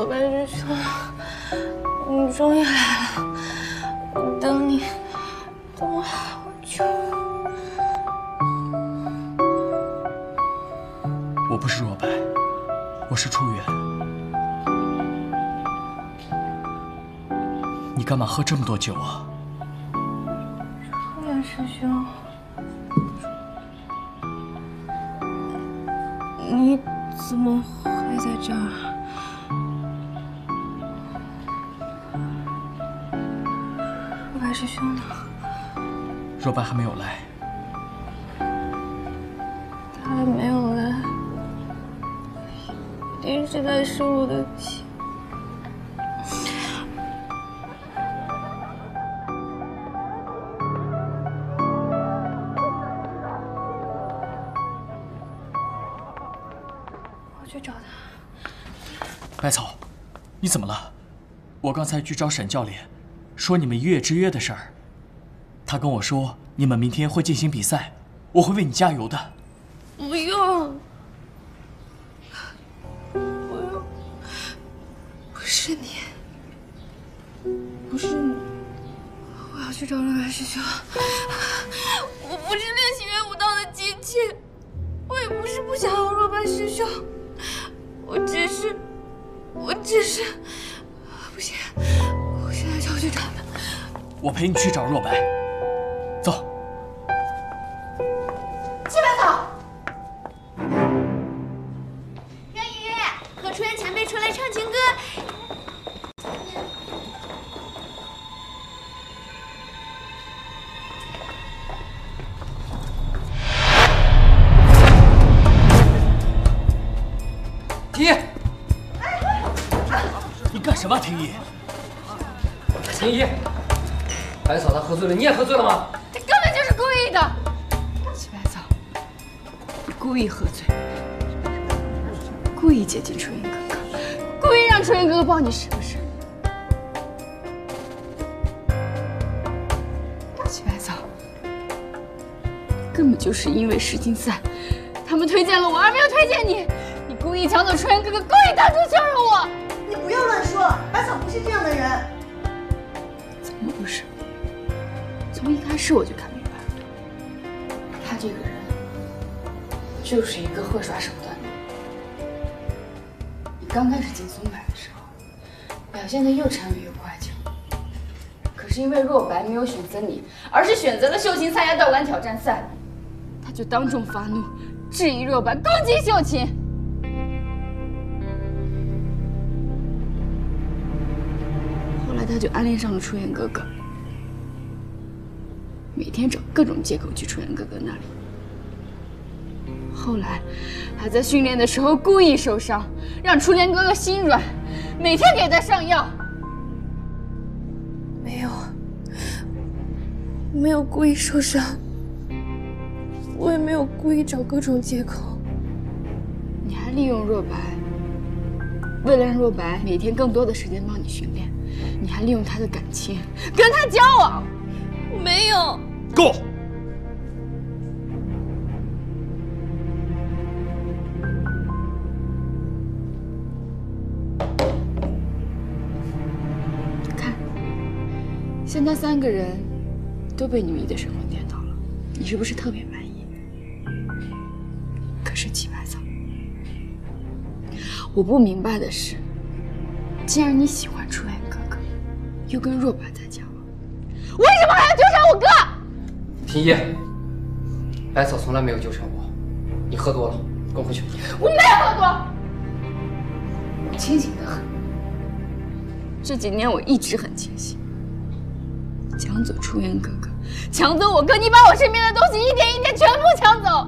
若白师兄，你终于来了，我等你等了好久。 我不是若白，我是初远。你干嘛喝这么多酒啊？ 初远师兄，你怎么还在这儿？若白师兄呢？ 若白还没有来。 他还没有来，一定是在生我的气。我去找他。 百草，你怎么了？我刚才去找沈教练，说你们1月之约的事儿。他跟我说你们明天会进行比赛，我会为你加油的。 不用，不用，不是你，不是你，我要去找若白师兄。我不是练习元武道的机器，我也不是不想要若白师兄，我只是，不行，我现在就要去找他。 我陪你去找若白，走。 七百草。元宇，和初元前辈出来唱情歌。 婷宜，你干什么？婷宜， 婷宜，白草她喝醉了，你也喝醉了吗？ 他根本就是故意的。七百草，你故意喝醉，故意接近初云哥哥，故意让初云哥哥抱你，是不是？七百草，根本就是因为世锦赛，他们推荐了我，而没有推荐你。你故意抢走初云哥哥，故意当众羞辱我。 你不要乱说，百草不是这样的人。 怎么不是？从一开始我就看明白了，他这个人就是一个会耍手段的人。你刚开始进松柏的时候，表现得又沉稳又乖巧，可是因为若白没有选择你，而是选择了秀琴参加道馆挑战赛，他就当众发怒，质疑若白，攻击秀琴。后来他就暗恋上了初元哥哥，每天找各种借口去初元哥哥那里。后来还在训练的时候故意受伤，让初元哥哥心软，每天给他上药。 没有故意受伤，我也没有故意找各种借口。 你还利用若白，为了让若白每天更多的时间帮你训练，你还利用他的感情跟他交往。 没有。 够！ 看，现在3个人都被你迷得神魂颠倒了，你是不是特别满意？可是齐百草，我不明白的是，既然你喜欢初元哥哥，又跟若白在交往，为什么还要纠缠我哥？ 婷宜，百草从来没有纠缠我，你喝多了，跟我回去。 我没有喝多，我清醒得很。这几年我一直很清醒。抢走初元哥哥，抢走我哥，你把我身边的东西一点一点全部抢走。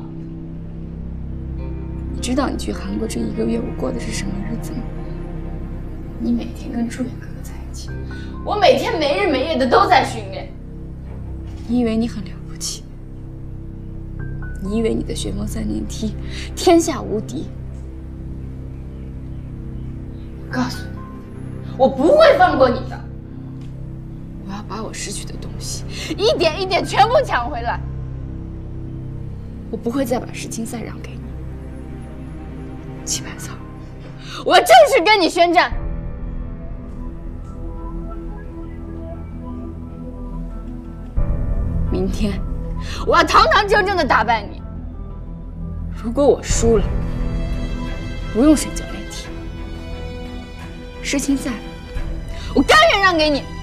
你知道你去韩国这1个月我过的是什么日子吗？你每天跟初元哥哥在一起，我每天没日没夜的都在训练。你以为你很了不起？你以为你的旋风3连踢天下无敌？我告诉你，我不会放过你的。我要把我失去的东西一点一点全部抢回来。我不会再把世锦赛让给你，齐百草。我要正式跟你宣战， 明天我要堂堂正正的打败你。如果我输了，不用选教练题，事情再来，我甘愿让给你。